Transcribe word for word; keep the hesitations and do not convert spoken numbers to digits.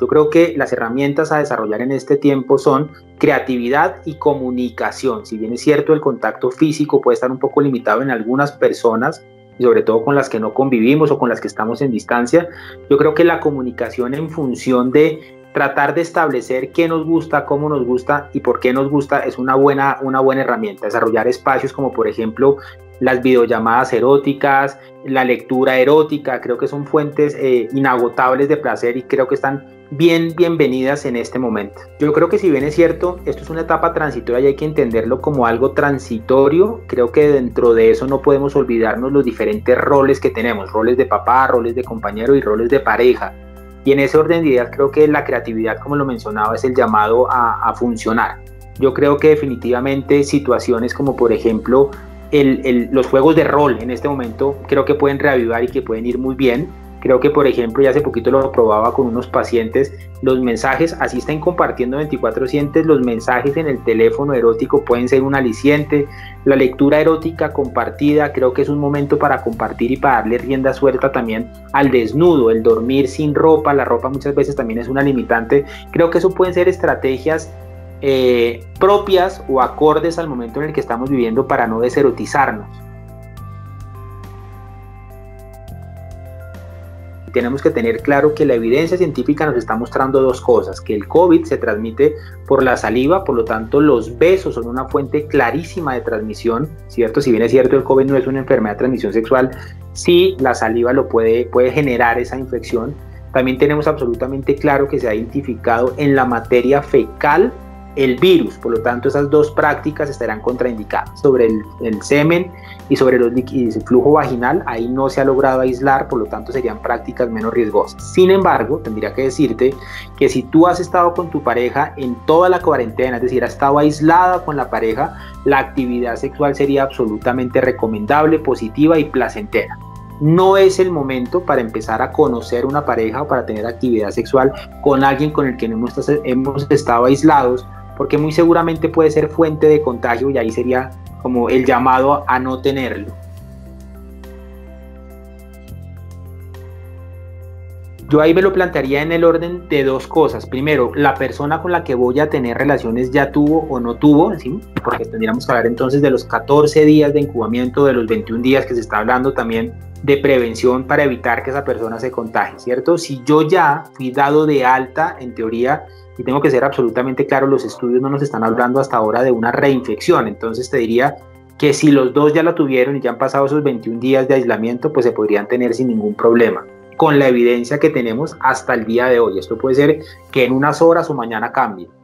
Yo creo que las herramientas a desarrollar en este tiempo son creatividad y comunicación. Si bien es cierto, el contacto físico puede estar un poco limitado en algunas personas, y sobre todo con las que no convivimos o con las que estamos en distancia, yo creo que la comunicación en función de tratar de establecer qué nos gusta, cómo nos gusta y por qué nos gusta es una buena, una buena herramienta. Desarrollar espacios como por ejemplo las videollamadas eróticas, la lectura erótica, creo que son fuentes eh, inagotables de placer y creo que están bien bienvenidas en este momento. Yo creo que si bien es cierto, esto es una etapa transitoria y hay que entenderlo como algo transitorio, creo que dentro de eso no podemos olvidarnos los diferentes roles que tenemos, roles de papá, roles de compañero y roles de pareja. Y en ese orden de ideas creo que la creatividad, como lo mencionaba, es el llamado a, a funcionar. Yo creo que definitivamente situaciones como por ejemplo el, el, los juegos de rol en este momento creo que pueden reavivar y que pueden ir muy bien. Creo que por ejemplo, ya hace poquito lo probaba con unos pacientes, los mensajes, así están compartiendo veinticuatro siete, los mensajes en el teléfono erótico pueden ser un aliciente. La lectura erótica compartida creo que es un momento para compartir y para darle rienda suelta también al desnudo, el dormir sin ropa, la ropa muchas veces también es una limitante. Creo que eso pueden ser estrategias eh, propias o acordes al momento en el que estamos viviendo para no deserotizarnos. Tenemos que tener claro que la evidencia científica nos está mostrando dos cosas, que el COVID se transmite por la saliva, por lo tanto los besos son una fuente clarísima de transmisión, ¿cierto? Si bien es cierto el COVID no es una enfermedad de transmisión sexual, sí la saliva lo puede, puede generar esa infección. También tenemos absolutamente claro que se ha identificado en la materia fecal el virus, por lo tanto esas dos prácticas estarán contraindicadas. Sobre el, el semen y sobre los líquidos, el flujo vaginal, ahí no se ha logrado aislar, por lo tanto serían prácticas menos riesgosas. Sin embargo, tendría que decirte que si tú has estado con tu pareja en toda la cuarentena, es decir, has estado aislada con la pareja, la actividad sexual sería absolutamente recomendable, positiva y placentera. No es el momento para empezar a conocer una pareja o para tener actividad sexual con alguien con el que no hemos, hemos estado aislados, porque muy seguramente puede ser fuente de contagio y ahí sería como el llamado a no tenerlo. Yo ahí me lo plantearía en el orden de dos cosas. Primero, la persona con la que voy a tener relaciones ya tuvo o no tuvo, ¿sí? Porque tendríamos que hablar entonces de los catorce días de incubamiento, de los veintiún días que se está hablando también de prevención para evitar que esa persona se contagie, ¿cierto? Si yo ya fui dado de alta, en teoría, y tengo que ser absolutamente claro, los estudios no nos están hablando hasta ahora de una reinfección, entonces te diría que si los dos ya la tuvieron y ya han pasado esos veintiún días de aislamiento, pues se podrían tener sin ningún problema, con la evidencia que tenemos hasta el día de hoy. Esto puede ser que en unas horas o mañana cambie.